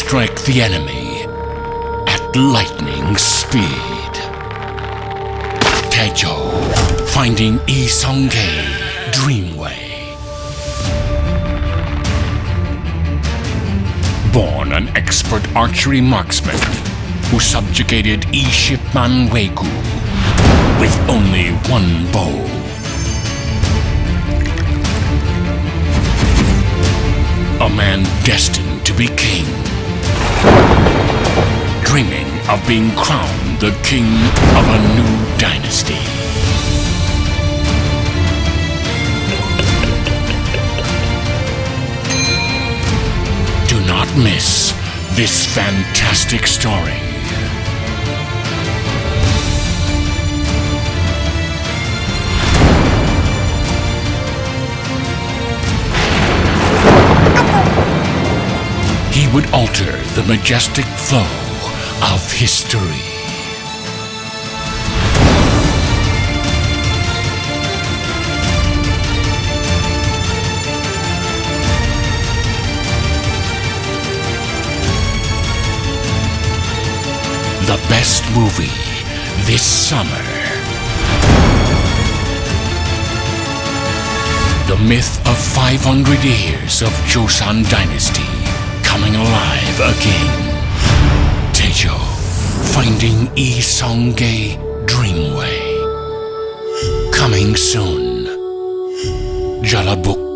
strike the enemy at lightning speed. Taejo, finding I성ke의 Dreamway. Born an expert archery marksman who subjugated Ishipman Wegu with only one bow. A man destined to be king, dreaming of being crowned the king of a new dynasty. Do not miss this fantastic story. He would alter the majestic flow of history. The best movie this summer. The myth of 500 years of Joseon Dynasty coming alive again. Taejo, finding I성ke의 Dreamway. Coming soon. 전라북도